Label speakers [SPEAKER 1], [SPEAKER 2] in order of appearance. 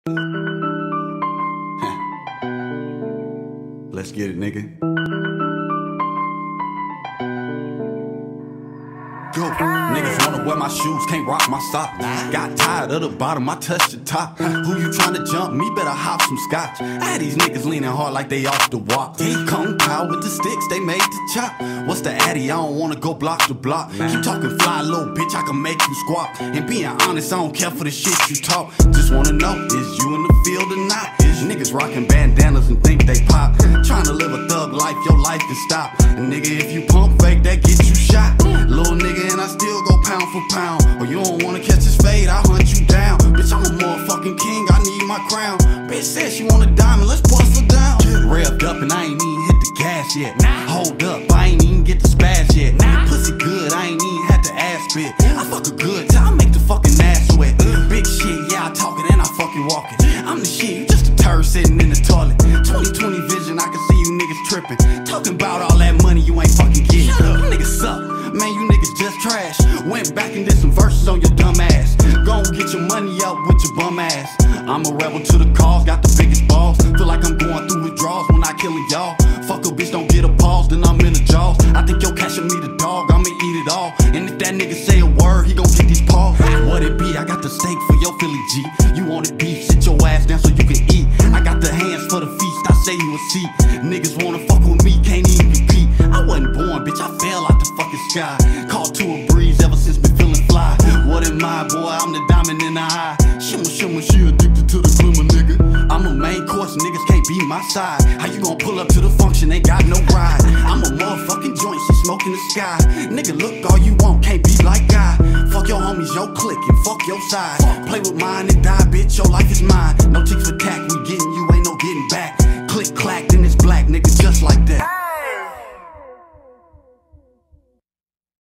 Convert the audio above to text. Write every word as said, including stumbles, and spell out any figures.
[SPEAKER 1] Let's get it, nigga. Go. Niggas wanna wear my shoes, can't rock my socks. Got tired of the bottom, I touched the top. Who you tryna jump? Me better hop some scotch. I had these niggas leaning hard like they off the walk. Kung Pao with the sticks, they made the chop. What's the addy? I don't wanna go block to block. Keep talking fly, little bitch, I can make you squawk. And being honest, I don't care for the shit you talk. Just wanna know, is you in the field or not? Niggas rocking bandanas and think they pop. Tryna live a thug life, your life can stop. And nigga, if you pump fake, that gets you shot. Little nigga, and I still go pound for pound. Or you don't wanna catch this fade, I hunt you down. Bitch, I'm a motherfucking king, I need my crown. Bitch said she want a diamond, let's bust her down. Revved up and I ain't even hit the gas yet. Hold up, I ain't even get the spaz yet. Pussy good, I ain't even had to ass spit. I fuck her good till I make the fucking ass sweat. Big shit, yeah, I talk it and I fucking walk it. I'm the shit, you just a turd sitting in the toilet. twenty twenty vision, I can see you niggas tripping. Talking about all that money you ain't fucking getting. You niggas suck, man, you niggas just trash. Went back and did some verses on your dumb ass. Gon' get your money up with your bum ass. I'm a rebel to the cause, got the biggest balls. Feel like I'm going through withdrawals when I killing y'all. Fuck a bitch, don't get a pause, then I'm in the jaws. I think your catching me the dog, I'ma eat it all. And if that nigga say a word, he gon' get these paws. What it be? I got the steak for your Philly G. You want it beef, sit your ass down so you can eat. I got the hands for the feast, I say you a see. Niggas wanna fuck with me, can't even compete. I wasn't born, bitch, I fell out the fucking sky. Caught to a breeze, ever since been feeling fly. What am I, boy? I'm the diamond in the eye. Shimmer, shimmer, she addicted to the glimmer, nigga. I'm a main course, niggas can't be my side. How you gon' pull up to the function, ain't got no ride? I'm a motherfucking joint, she smoking the sky. Nigga, look all you want, can't be like God. Fuck your homies, your clique, and fuck your side. Play with mine and die, bitch, your life is mine. No tick for tack, we getting you, ain't no getting back. Click, clack, then it's black, nigga, just like that.